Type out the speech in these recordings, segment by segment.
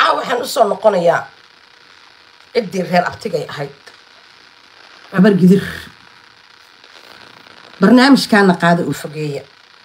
waxaan u soo noqonayaa ciddii reer abtigay ahayd habar gidir barnaamijkaana qaada u fogeeya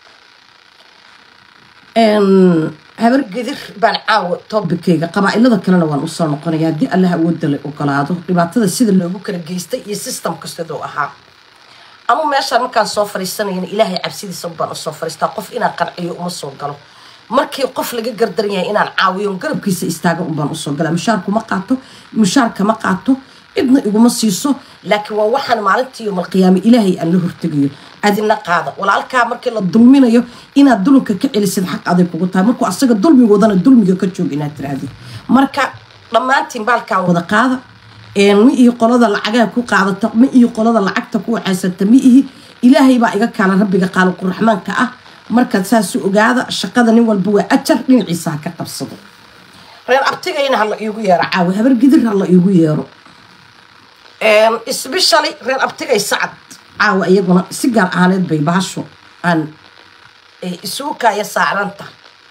habar gidir baan caawa toobikayga qabaa'ilada kalena waan usoo noqonayaa haddii allah awoodda la ogolaado dhibaatada sida loogu kala geystay iyo systemka siduu ahaa ama meeshaan markaan soo fariisanayana ilaahay cabsidiisa baan usoo fariistaa qof inaan qanciyo uma soo galo markii qof laga gardaran yahay inaan caawiyo garabkiisa istaaga baan usoo galaa mushaar kama qaato idna iguma siiso laakiin waa waxaan maalintii yawmal qiyaama ilaahay aan la hortegayo adina qaada walaalkaa markii la dulminayo inaad dulunka ka celisid xaq aday kugu tahay markuu asaga dulmigoodana dulmiga ka joog inaad tiraahdi marka dhammaantiin baalkaan wada qaada ma iyo qolada lacagaha ku qaadata ma iyo qolada lacagta ku waxaysata ma ihi ilaahay baa iga kaala rabbiga qaaliqur raxmaanka ah markaad saas u ogaada shaqada nin walba waa ajar dhinaciisa ha ka qabsado reer abtigayna hala iigu yeero caawa habar gidir hala iigu yeero especially reer abtigay sacad caawa iyaguna si gaar ahaaneed bay baasho aan isugu kaaya saaranta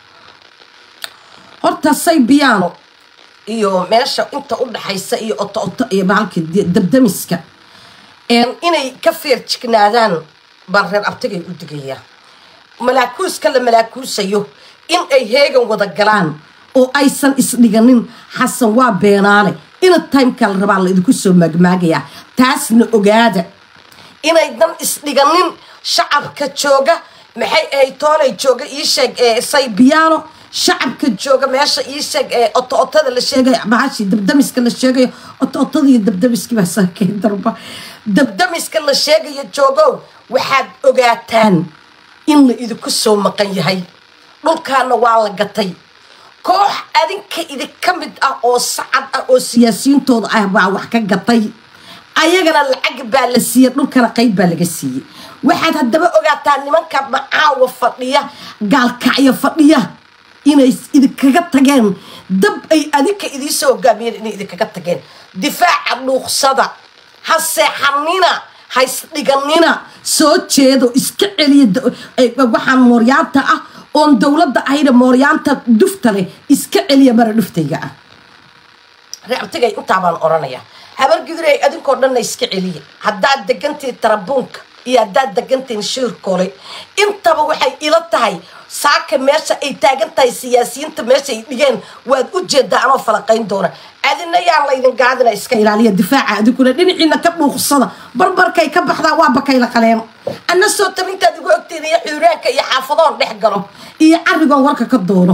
horta say biyaano iyo meesha inta u dhaxaysa iyo oto iyo bahalka dabdamiska inay ka feerjignaadaan baan reer abtigay u digayaa malaakuuska la malaakuusayo in ay heegan wada galaan oo aysan isdhiganin xasan waa beenaale ina timeka la rabaa la idinku soo maagmaagayaa taasna ogaada inay dan isdhiganin shacabka jooga maxay ahayd toolay jooga ii sheeg saybiyaano shacabka jooga meesha ii sheeg oto-otada la sheegayo bahashii dabdamiska la sheegayo oto-otada iyo dabdamiskii baa saakay darba dabdamiska la sheegayo joogow waxaad ogaataan in la idinku soo maqan yahay dhulkaana waa la gatay koox adinka idinka mid ah oo sacad ah oo siyaasiyiintooda ah baa wax ka gatay ayagana lacag baa la siiyey dhulkana qayb baa laga siiyey waxaad haddaba ogaataa nimanka macaawa fadhiya gaalkacyo fadhiya inay idinkaga tageen dab ay adinka idiisoo hogaamiyeen inay idinkaga tageen difaaca dhuuqsada ha seexanina ha isdhiganina soo jeedo iska celiya waxaan mooryaanta ah oon dowladda ahayna mooryaanta dufta leh iska celiya mara dhuftayga ah reabtigay intaa baan oranayaa habar gidiray adinkoo dhanna iska celiya haddaad degantiin tarabuunka iyo haddaad degantiin shiirkoole intaba waxay ila tahay saaka meesha ay taagan tahay siyaasiyiinta meesha ay dhigeen waad u jeedaa anoo falaqayn doona adina yaan laydin gaadina iska ilaaliya difaaca adinkuna dhinaciina ka dhuuqsada barbarkay ka baxdaa waa bakay la qaleen anna soo tabintaad igu ogteeda iyo xuuraanka iyo xaafadoon dhex galo iyo carigoon warka ka doono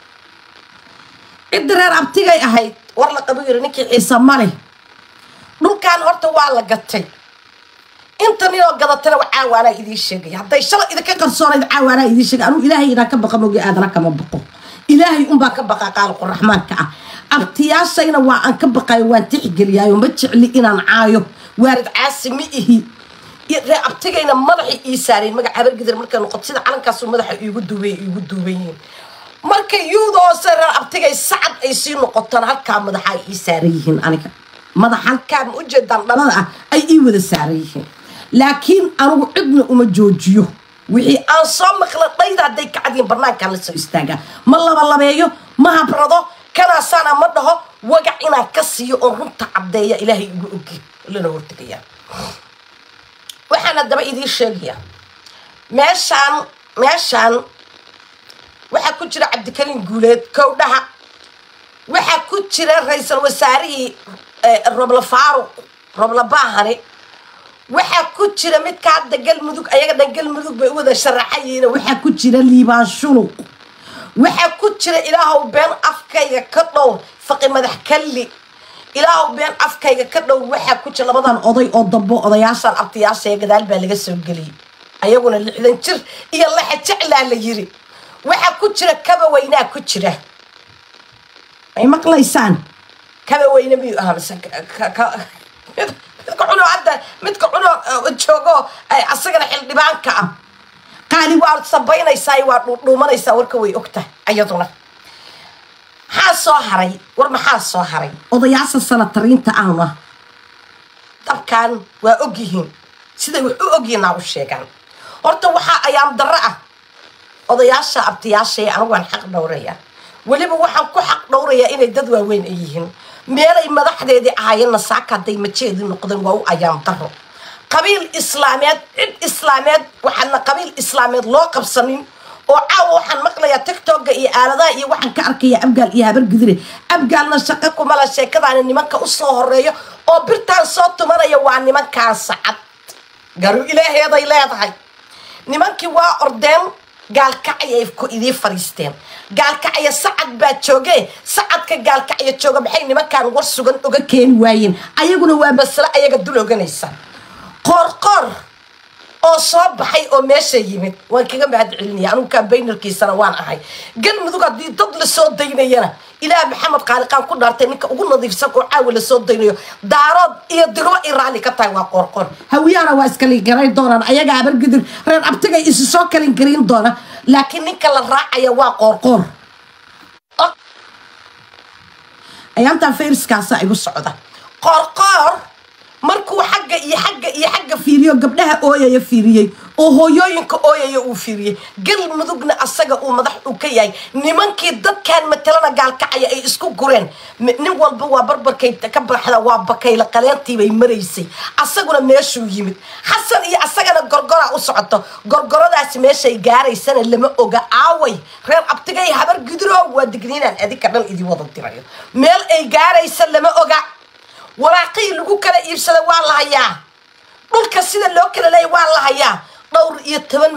cidda reer abtigay ahayd war la qabo yiri ninkii ciise male dhulkaan horta waa la gatay inta ninoo gadatana caawaanaa idiin sheegaya hadday shala idinka qarsoonayd caawaanaa idiin sheegay anuu ilaahay inaan ka baqa mogi aadana kama baqo ilaahay unbaa ka baqa qaaliqur raxmaanka ah abtiyaashayna waa aan ka baqayo waan tixgeliyaayo ma jecli inaan caayo waarid caasi ma ihi ree abtigayna madaxay ii saareen magaca habar gidir markay noqoto sida calankaasuu madaxa iigu duuban yihiin markay yuuda hoose reer abtigay sacad ay sii noqotaan halkaa madaxa ay ii saaran yihiin aniga madax halkaa ma ujeedaan dhalada ah ay ii wada saaran yihiin laakiin anigu cidna uma joojiyo wixii aan soo maqla dhayda hadday kacadiin barnaankaan la soo istaagaa ma labalabeeyo ma habrado kanaasaana ma dhaho wagac inaan ka siiyo oon runta caddeeya ilaahay igu ogi lana hortegayaa waxaan haddaba idiin sheegayaa meeshaan waxaa ku jira cabdikariin guuleed kowdhaha waxaa ku jira ra-iisul wasaarihii robla faaruq robla baahane waxaa ku jira midka hadda galmudug ayaga dhan galmudug bay u wada sharaxayiina waxaa ku jira liibaan shunuq waxaa ku jira ilaahow been afkayga ka dhowr faqi madax kalli ilaahow been afkayga ka dhowr waxaa ku jira labadan oday oo dambo odayaashaan abtiyaasha ee gadaal baa laga soo geliyey ayaguna 60 jir iyo laxa jeclaa la yiri waxaa ku jira kaba weynaa ku jira ay maqlaysaan kaba weyne miyuu ahaa mise midka cuno joogo asagana xildhibaanka ah qaali waa sabaynaysaa waa dhuumanaysaa warka way ogtahay ayaduna maxaa soo haray odayaasha sanatariinta ahna dabkan waa ogyihiin siday wax u ogyihiin u sheegaan horta waxaa ayaam darro ah odayaasha abtiyaasha anigu waan xaq dhowraya weliba waxaan ku xaq dhowrayaa inay dad waaweyn ay yihiin meelay madaxdeedii ahaayeenna saaka hadday majeedii noqdeen waa u ayaan daro qabiil islaameed cid islaameed waxaana qabiil islaameed loo qabsanin oo caawa waxaan maqlayaa tiktoka iyo aaladaha iyo waxaan ka arkayaa abgaal iyo habar gudire abgaalna shaqo kuma la sheekadaana nimanka u soo horeeyo oo birtaan soo tumanaya waa nimankaan sacad garu ilaaheeday leedahay nimankii waa ordeen gaalkacayay ku idii fariisteen gaalkacaya sacad baa jooge sacadka gaalkacaya jooga maxay nimankaan war sugan uga keeni waayeen ayaguna waa mas'ala ayaga dul oganaysa qoor oo soo baxay oo meesha yimid waan kaga mahad celinaya anigu campaignerkiisana waan ahay galmudug haddii dad la soo daynayana ilaah maxamed qaaliqaan ku dhaartay ninka ugu nadiifsan oo caawa la soo daynayo daarood iyo dirwa iraali ka tahay waa qoor hawiyana waa iskala garay doonaan ayaga habar gidir reer abtiga isu soo kalin garin doona laakiin ninka la raacaya waa qoor ayaanta fayriskaasa igu socda qoor markuu xagga fiiriyo gabdhaha ooyaya fiiriyay oo hooyooyinka ooyaya uu fiiriyay galmudugna asaga uu madax u ka yahay nimankii dadkan matalana gaalkacaya ay isku gureen nin walba waa barbarkay ka baxda waa bakayla qaleentii bay maraysay asaguna meeshuu yimid xasan iyo asagana gorgora u socoto gorgoradaas meeshay gaaraysana lama oga aaway reer abtigay habar gudro waa digniinaan adika dhan idii wada dirayo meel ay gaaraysa lama oga waraaqii lagu kala iibsada waa la hayaa dhulka sida loo kala leeyahay waa la hayaa dhowr iyo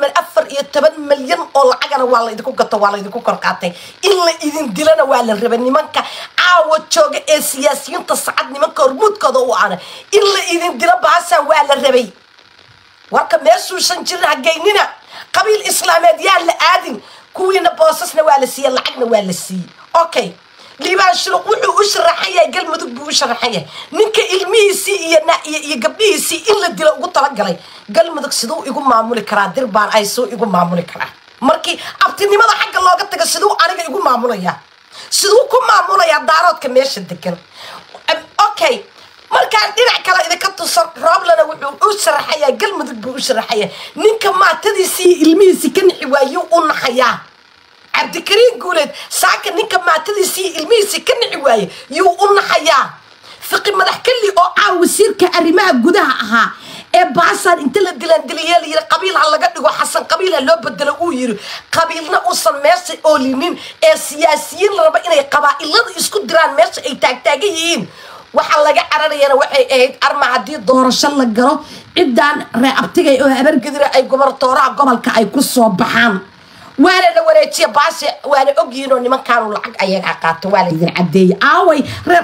14 milyan oo lacagana waa la idinku gato waa la idinku kor qaatay in la idin dilana waa la rabay nimanka caawa jooga ee siyaasiyiinta sacad nimanka hormuudkooda u aana in la idin dilo baasaan waa la rabay warka meeshuu shan jir hageynina qabiil islaameed yaa la aadin kuwiina boosasna waa la siiyay lacagna waa la siiyay okay liibaan shuluq wuxuu u sharaxayay galmudug buu u sharaxayay ninka ilmihiisii iyo gabdhihiisii in la dilo ugu talagalay galmudug siduu igu maamuli karaa dirbaan ay soo igu maamuli karaa markii abtinimada xagga looga tago siduu aniga igu maamulaya siduu ku maamulaya daaroodka meesha degan okay markaan dhinac kale idinka tusan rooblana wuxuu u sharaxayay galmudug buu u sharaxayay ninka maatadiisii ilmihiisii ka nixi waayuu u naxayaa cabdikariin guuleed saaka ninka maatadiisii ilmihiisii ka nixi waaye yuu u naxayaa fiqi madax kali oo wasiirka arrimaha gudaha ahaa ee baasaan inta la dilandiliyay la yiri qabiil ha laga dhigo xasan qabiil ha loo bedelo uu yiri qabiilna uusan meesha oolinin ee siyaasiyiin la raba inay qabaa'ilada isku diraan meesha ay taagtaagan yihiin waxa laga cararayana waxay ahayd arma haddii doorasho la galo ciddaan ree abtigay oo habar gidira ay gobortooraha gobolka ay ku soo baxaan waana la wareejiya baashe waana ogyihiin oo nimankaanu lacag ayaga qaato waa la idin cadeeyay aaway reer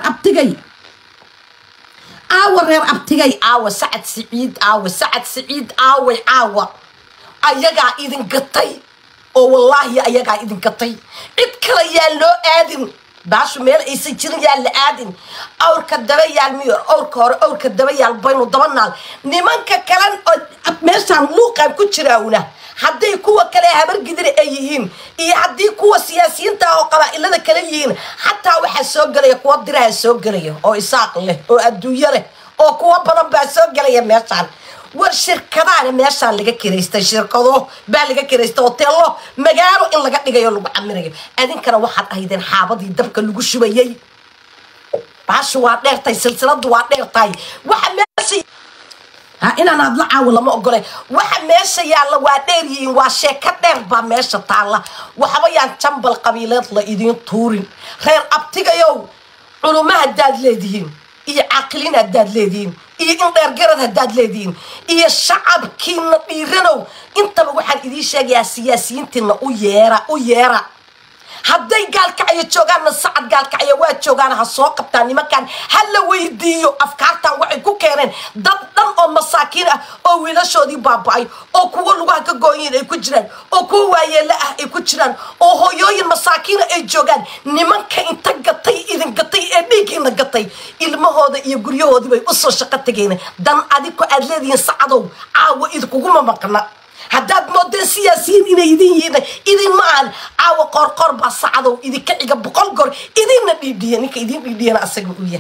abtigay aawa sacad siciid aaway aawa ayagaa idin gatay oo wallaahi ayagaa idin gatay cid kale yaan loo aadin baashu meel aysan jirin yaan la aadin awrka daba yaal miyo awrka hore awrka daba yaal baynu daba naal nimanka kalan oo meeshaan luuqaan ku jiraawna hadday kuwa kale habar gidire ay yihiin iyo haddii kuwa siyaasiyiinta oo qabaa'ilada kale yihiin xataa waxaa soo gelaya kuwa diraha soo gelaya oo isaaq leh oo adduunyo leh oo kuwa badan baa soo gelaya meeshaan war shirkadaana meeshaan laga kiraystay shirkado baa laga kiraystay hoteelo magaalo in laga dhigayo lagu camirayo adinkana waxaad ahaydeen xaabadii dabka lagu shubayay baashu waa dheertay silsiladu waa dheertay waxa meesha inaan adla caawo lama ogolay waxa meesha yaalla waa dheer yihiin waa sheeko dheer baa meesha taalla waxba yaan jambal qabiileed la idiin tuurin reer abtigayow culumaha haddaad leedihiin iyo caaqiliin haddaad leedihiin iyo in dheergarad haddaad leedihiin iyo shacabkiina dhiiranow intaba waxaan idiin sheegayaa siyaasiyiintiina u yeera hadday gaalkacyo joogaanna sacad gaalkacyo waa joogaan ha soo qabtaan nimankan ha la weydiiyo afkaartan waxay ku keeneen dad dhan oo masaakiin ah oo wiilashoodii baaba'ay oo kuwa lugaha ka gooyin ay ku jiraan oo kuwa waayeela ah ay ku jiraan oo hooyooyin masaakiina ay joogaan nimanka inta idin gatay ee dhiiggiina gatay ilmahooda iyo guryahoodii bay u soo shaqo tageen dan adiko aad leedihiin sacadow caawa idinkuguma maqna haddaad moodeen siyaasiyiin inay idin maahan caawa qoorqoor baa sacadow idinka xiga 100 goor idinna dhiidhiya ninka idin dhiidhiyana asaga u yahay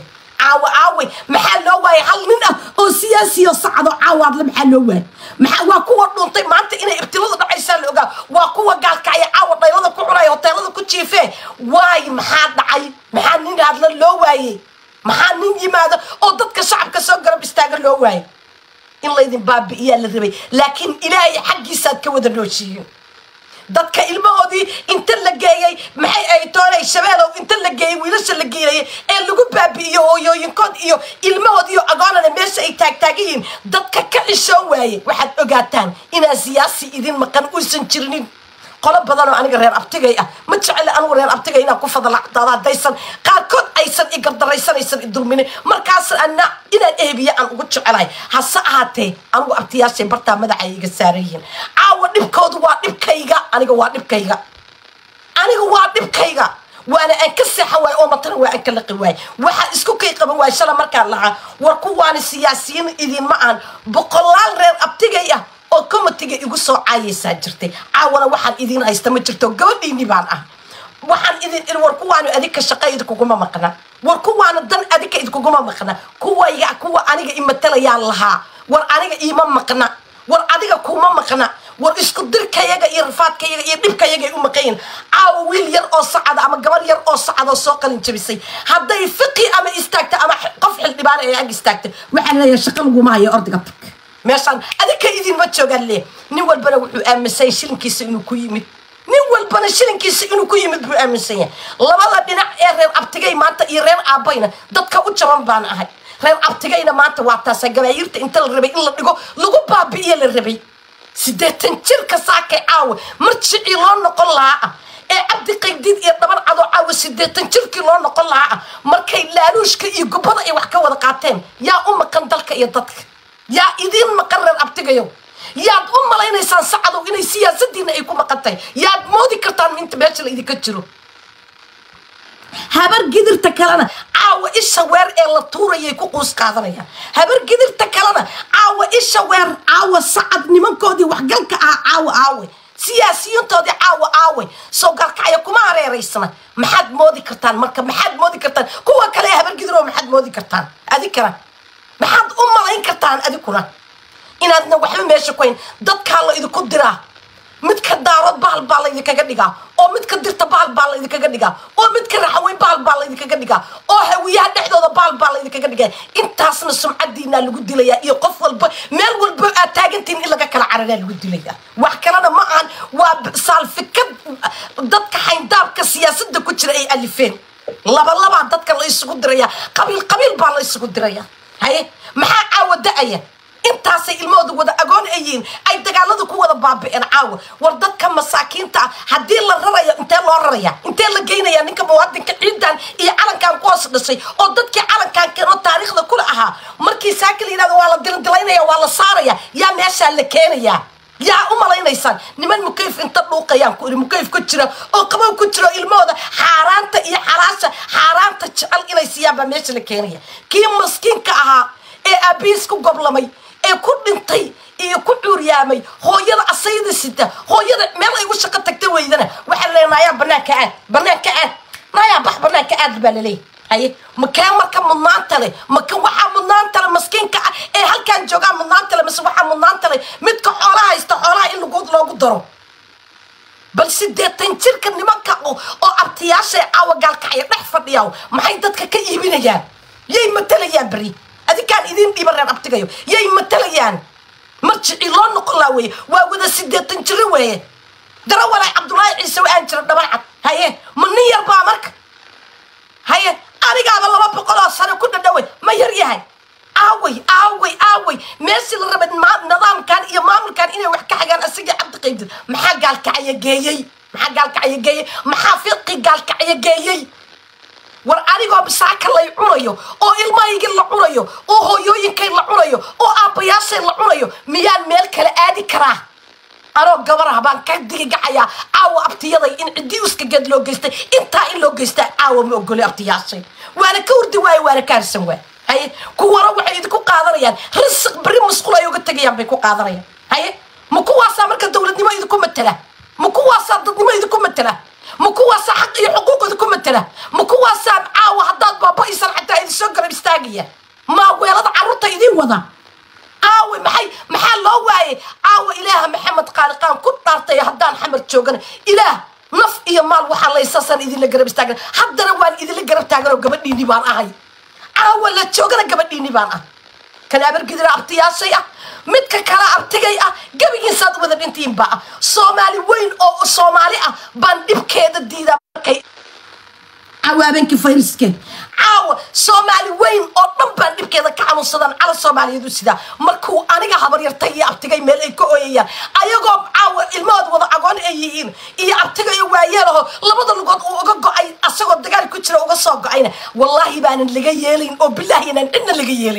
عاوي محل لو واي هل من أو سياسي صعدوا عوض لمحل لو واي محل وقوة نطي ما أنت إني ابتلوا عيسى لوجا وقوة قال كعي عوض ضيلة كعراي وطيلة كتشيفه واي محل عي محل نين هذا لو واي محل نين يماذا أو ضد كشعب كسوقر بيستاجر لو واي إلا إذن باب إياه الربي لكن إلهي حقي ساد كود النوشيين dadka ilmahoodii inta la geeyay maxay ay toolay shabeelow inta la geeyay wiilasha la geeyay ee lagu baabi'iyo hooyooyinkood iyo ilmahoodii agoonana meesha ay taagtaagiin dadka ka xishoon waaye waxaad ogaataan inaa siyaasi idin maqan uusan jirinin qolo badan oo aniga reer abtigay ah ma jecel anigu reer abtigay inaan ku fadlacdaada daysan qaarkood aysan igardaraysanaysan idulmine markaas ana inaan eebiya aan ugu jecelahay hase ahaatee anigu abtiyaashay bartaa madaxa iga saarayiin caawa dhibkoodu waa dhibkayga aniga waa dhibkayga وانا انكسح واي او مطر واي انكلقي واي waxa isku kay qaban waay shala markaan laha war kuwaan siyaasiyiin idin ma aan boqolaal reer abtigay ah oo komitiga igu soo caayaysaa jirtay caawana waxaan idin haysta ma jirto gabadhiini baan ah waxaan idin war kuwaan adika shaqeeyada kuguma maqna war kuwaan dan adika idkuguma maqna kuwa aniga imatalaya laha war aniga iima maqna war adiga kuma maqna war isku dirkayaga iyo rafaadkayaga iyo dhibkayaga u maqayn caaw wiil yar oo sacad ama gabar yar oo sacad oo soo qalin jabisay haday fiqi ama istaagta ama qof xildhibaan ay ag istaagta waxaan leeyahay shaqo lagu maayo ordiga tag meeshan adika idin ma joogan lee nin walbana wuxuu aaminsan shilinkiisa inuu ku yimid buu aaminsan yahay labada dhinac ee reer abtigay maanta iyo reer aabayna dadka u jaban baan ahay reer abtigayna maanta waa taas gabayirta inta la rabay in la dhigo lagu baabi'iyo la rabay 80 jirka saakay caaw marjicii loo noqon lahaa ee abdi qaydid iyo dhaban cado caaw 80 jirkii loo noqon lahaa markay laaluushka iyo gubada ay wax ka wada qaateen yaa u maqan dalka iyo dadka yaa idin maqan reer abtigayo yaad u malaynaysan sacado inay siyaasadiina ay ku maqantay yaad moodi kartaan inta meesha la idinka jiro habar gidirta kalena caawa isha weer ee la tuurayay ku qoos qaadanaya habar gidirta kalena caawa isha weer caawa sacad nimankoodii wax galka ah caawa siyaasiyiintoodii caawa soo galkaya kuma hareeraysana maxaad moodi kartaan marka maxaad moodi kartaan kuwa kale habar gidir oo maxaad moodi kartaan adikana maxaad u malayn kartaan adikuna inaadna waxba meesha ku hayn dadka la idinku diraa midka daarad baa la idinkaga dhigaa oo midka dirta baa la idinkaga dhigaa oo midka raxweyn baa la idinkaga dhigaa oo hawiyaha dhexdooda baa la idinkaga dhigaa intaasna sumcadiina lagu dilayaa iyo qof walba meel walba aad taagantiin in laga kala cararaa lagu dilayaa wax kalena ma aan waa saalfikad dadka xayndaabka siyaasadda ku jira ay alifeen laba dadka la isugu diraya qabiil baa la isugu diraya haye maxaa caawada'aya intaasay ilmoodu wada agoon ayiin ay dagaaladu ku wada baabi'een caawa war dadka masaakiinta haddii la rarayo intee loo raraya intee la geynaya ninka muwaadinka ciidan iyo calankan ku hoos dhashay oo dadkii calankan keenoo taariikhda kula ahaa markii saakil yidhahdo waa la dilandilaynaya waa la saaraya yaa meeshaa la keenaya yaa u malaynaysaan niman mukayf inta dhuuqayaan ku iri mukayf ku jira oo qabow ku jiro ilmooda xaaraanta iyo xalaasha xaaraanta jecel inay siiyaan baa meesha la keenaya kii maskiinka ahaa ee aabiis ku goblamay ee ku dhintay iyo ku cuuryaamay hooyada asayda sita hooyada meel ay u shaqo tagtay weydana waxa la leenayaa banaanka aad naya bax banaanka aad baa la leeyahay haye makaan marka mudnaanta leh maka waxa mudnaanta leh maskiinka ee halkan jooga mudnaanta leh mise waxa mudnaanta leh midka xoolaha haysta xoolaha in loogu daro bal 80 jirka nimanka oo abtiyaasha caawa gaalkacay dhex fadhiyaa maxay dadka ka iibinayaan yay matalayaan bari adikaan idin dhiban reer abtigayo yay matalayaan marjicii loo noqon laa weeye waa wada 80 jiro weeye darawalay cabdullaahi ciise waan jira dhabarcad haye ma nin yar baa marka haye anigaaba 200 sano ku dhadhaway ma yar yahay aaway meeshii la rabay nidaamkan iyo maamulkan inay wax ka xagaan asiga cabdi qaydid maxaa gaalkacaya geeyey maxaa fiqi gaalkacaya geeyey war anigoo bisaaka lay cunayo oo ilmahayga la cunayo oo hooyooyinkay la cunayo oo aabbayaashay la cunayo miyaan meel kale aadi karaa anoo gabaraha baan ka digagacayaa caawa abtiyaday in cidii uska geed loo geystay intaa in loo geystaa caawa ma ogoli abtiyaashay waana ka hurdi waaye waana ka harsan waay haye kuwana waxay idinku qaadanayaan risq bari masquul ay uga tagayaan bay ku qaadanayaan haye ma kuwaasaa marka dowladnimo idinku matala ma kuwaasaa dadnimo idinku matala ma kuwaasaa xaq iyo xuquuq idinku matala ma kuwaasaa caawa haddaad baaba'aysan xataa idin soo garab istaag istaagaya ما weelada carruurta idin wada aawe maxaa loo waayay aawe ilaaha maxamed qaaliqaan ku dhaartay haddaan xamar joogana ilaah naf iyo maal waxaa laysasan idinla garab istaagan haddana waan idinla garab taaganoo gabadhiinni baan ahay aawe la joogana gabadhiinni baan ah kan abargidira abtiyaashay ah midka kala abtigay ah gabigiisaad wada dhintiin baa soomaali weyn oo soomaali ah baan dhibkeeda diidaa markay عوابنك فيرسكن عاو سومالي وين او دنبان دبكيدا كحنوسدان على سوماليدو سيدا markuu aniga habar yartay abtigay meel ay ka ooyayaan ayagoo caaw ilmood wada aqoon ay yihiin iyo abtigay waayeelaho labada lugood uu uga go'ay asagoo dagaal ku jira uga soo go'ayna wallahi baanan laga yeelin oo billahi inaan cidna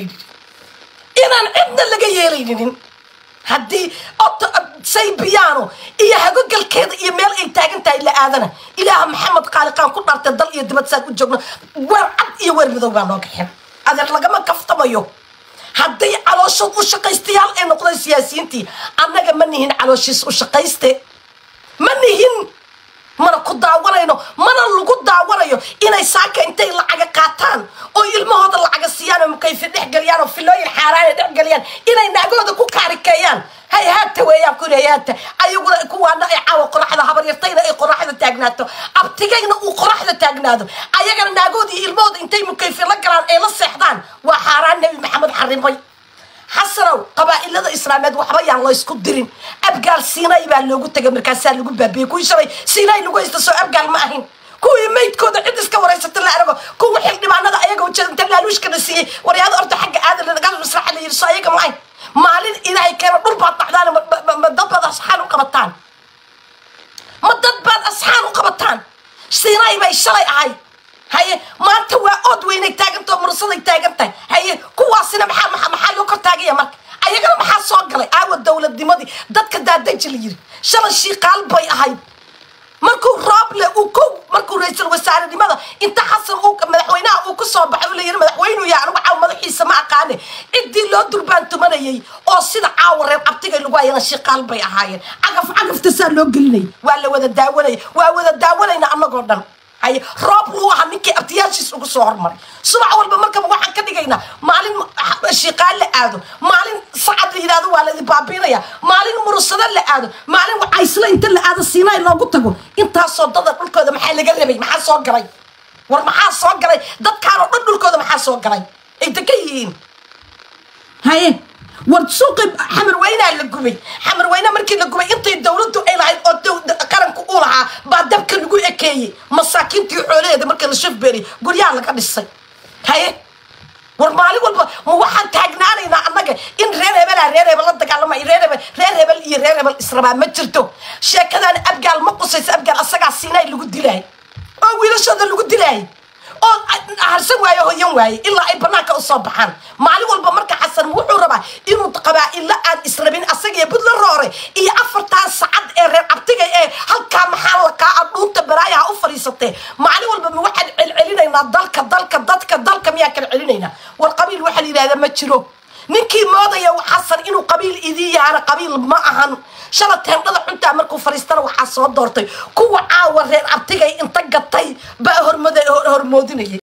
laga yeelin haddii saybiyaano iyo hagogalkeeda iyo meel ay taagan tahay la aadana ilaaha maxamed qaaliqaan ku dhaartay dal iyo dibad saad u joogno weer cad iyo weer madow baa noo kaxeen adeer lagama kaftamayo haddii calooshood u shaqaystayaal ay noqdeen siyaasiyiintii annaga ma nihin calooshiis u shaqayste ma nihin mana ku daawanayno mana lagu daawanayo inay saaka intay lacaga qaataan oo ilmahooda lacaga siiyaan oo mukayfi dhexgeliyaan oo filooyin xaaraan dhexgeliyaan inay naagooda ku kaarikeeyaan hay haata weeyaan ku leeyaata ayaguna kuwaana ay caawa qoraxda habar yartayna ay qoraxda taagnaato abtigayna uu qoraxda taagnaado ayagana naagoodii ilmahooda intay mukayfi la galaan ay la seexdaan waa xaaraan nabi maxamed xarimay حسنوا قبائل الإسلامية وحبايا الله يسكت درين أبقال سيناي باللوجو تجمع كاسال لوجو بابي كوي شري سيناي لوجو يستسوي أبقال معهن كوي ميت كود عدس كوريس تطلع رجع كوي حلم معنا ده أيجا وتشان تطلع لوش كنسي ورياض أرد حق هذا اللي قال مسرح اللي يرصايق معي مالين إذا كان نور بعض حدانا مدبر أصحاب وقبطان مدبر أصحاب وقبطان سيناي بيشري عاي هاي ما أنت وأود وينك تاجنت ومرصدك تاجنت هاي كواسنا محل وكر تاجية مرك أيقنا محل صاقلي عاود الدولة الدمادي دتك دادج اللي يجري شل الشيء قلب هاي مركو رابله مركو رئيس الوزراء لماذا انت حصل مدحوينه او كسو baxay leeyahay madaxweynuhu yaa anigu caaw madaxiisa ma aqaane idii loo durbaanto manayay oo sida caaw reer abtiga lagu ayana shaqaal bay ahaayeen cagafta saa loo gelinay waa la wada daawanayna anagoo dhan هاي راب روح منك أبتياجيس وقصور مري سمع أول بمركب واحد كديجينا مالين شقال لقادو مالين صعد لهذا ولا ذبابيريا مالين مرصدا لقادو مالين عايسلا أنت لقاد السيناء اللي قلتكو أنت صدق كل كذا محل قلبي محل صوت قري والمحل صوت قري ضد كانوا ضد كل كذا محل صوت قري أنت كيين هاي ورتسوق حمر وينا اللي حمر وينا مركي اللي أنت الدولة إلى قرن كقولها بعد دبك اللي أكيد مساكين تيحولي هذا مركي اللي شوف بري قول يلا قد الصي هاي والمالي واحد تاجناني نعنك إن رير بلا تقال ما رير بل إسرائيل ما ترتو شيء كذا أبقى المقص أبقى السجع السيناء اللي قد لي أو ويلاش هذا اللي قد لي أو هرسم واي هو يوم واي إلا أي بناك الصباحان مالي والبمرك حسن وحوربا إنه تقبع إلا أن إسرائيل السجع بدل الراري إيه أفرتان سعد إيه أبتجي إيه هل كان محل كأبون تبرايا أو فريسته مالي والبم واحد علينا ضلك مياكل علينا والقبيل واحد إذا هذا ما تشرو نكي ماضي وحسن إنه قبيل إذي أنا قبيل ما أهن شلت هم هذا حنت أمركم فريستر وحسن دورتي كوا عاور أبتجي إنتجتي بقى هرموديني